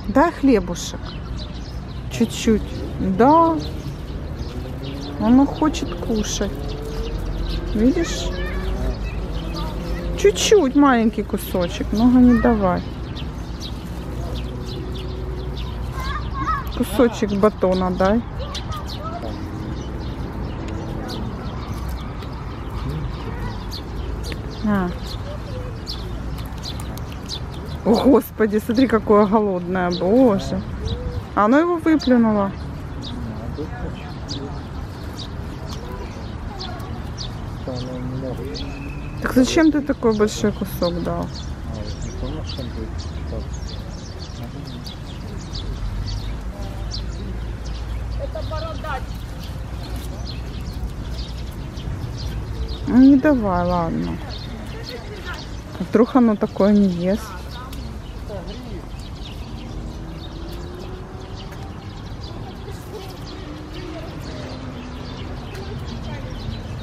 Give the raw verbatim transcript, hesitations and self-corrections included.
Дай хлебушек. Чуть-чуть. Да. Он хочет кушать. Видишь? Чуть-чуть, маленький кусочек. Много не давай. Кусочек батона дай. А. О, Господи, смотри, какое голодное, боже. А оно его выплюнуло. Так зачем ты такой большой кусок дал? Это бородач. Ну не давай, ладно. А вдруг оно такое не ест?